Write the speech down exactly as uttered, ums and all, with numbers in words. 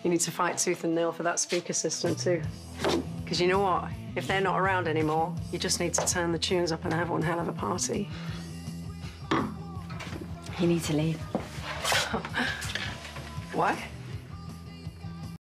You need to fight tooth and nail for that speaker system, too. Because you know what? If they're not around anymore, you just need to turn the tunes up and have one hell of a party. You need to leave. Why?